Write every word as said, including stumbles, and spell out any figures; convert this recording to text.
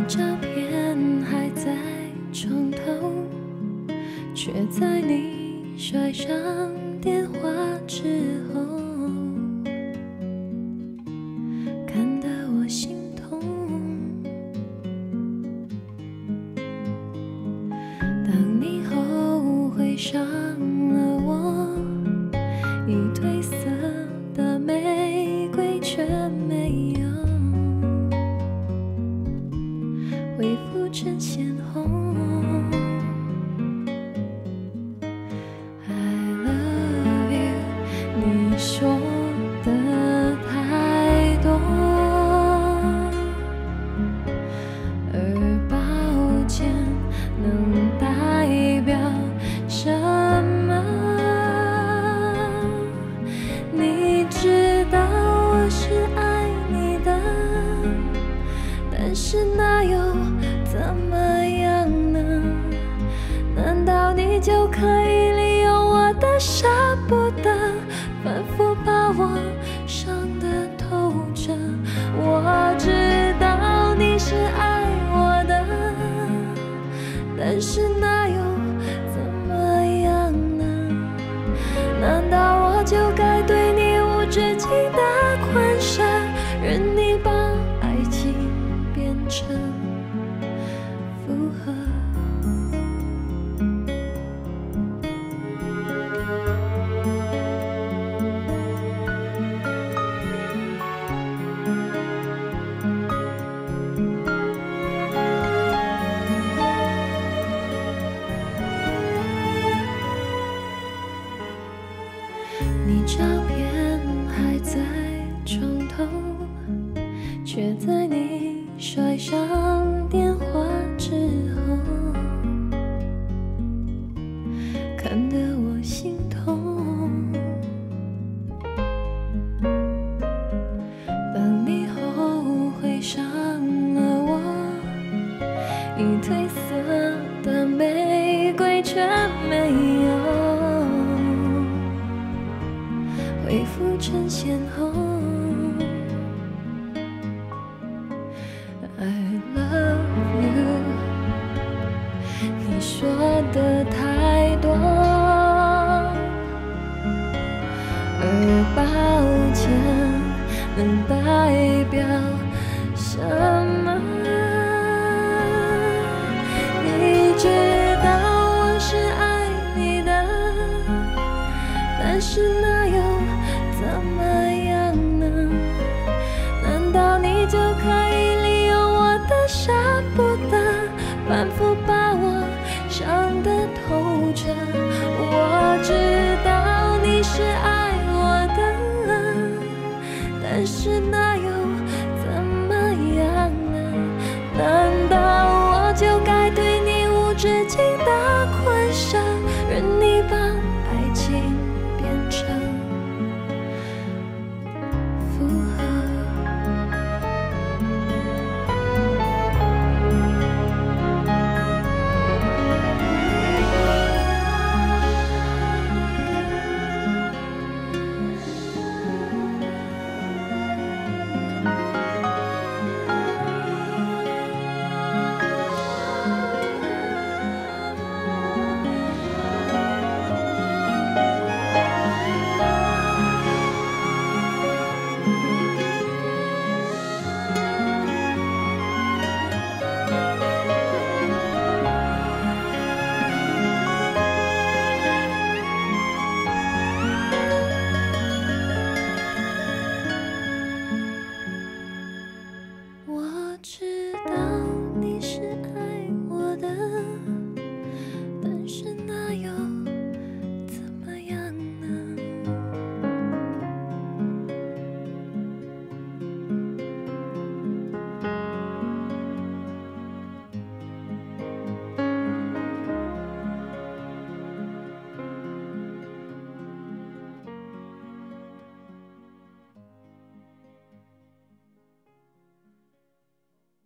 照片还在床头，却在你摔上电话之后，看得我心痛。当你后悔上了我已褪色的玫瑰，却没有恢复成鲜红。I love you， 你说的太多，而抱歉能代表什么？你知道我是爱你的，但是那又怎么样呢？难道你就可以利用我的舍不得，反复把我伤得透彻？我知道你是爱我的，但是那又怎么样呢？难道我就该对你无止境的宽赦，任你把爱情变成负荷？你照片还在床头，却在你摔上电话之后，看得我心痛。当你后悔上了我已褪色的玫瑰，却没有恢复成鲜红。I love you， 你说的太多，而抱歉能代表什么？你知道我是爱你的，但是那又怎么样呢？难道你就可以利用我的舍不得，反复把我伤得透彻？我知道你是爱我的，但是那